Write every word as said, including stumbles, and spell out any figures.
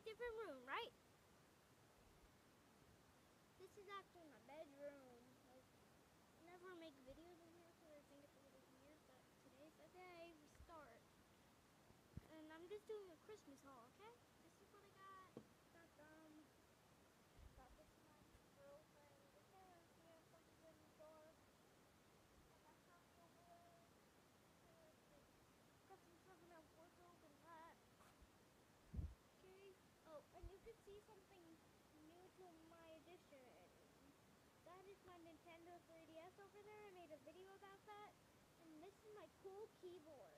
different room, right? This is actually my bedroom. Like, I never make videos in here because I think it's a little weird, but today's the day we start. And I'm just doing a Christmas haul, okay? This is what I got. Got um, got this is my girlfriend. This is here, something in the door. I got coffee over there. Got some stuff in that wardrobe and that. Okay. Oh, and you can see something new to my addition. That is my Nintendo three D S over there. I made a video about that. And this is my cool keyboard.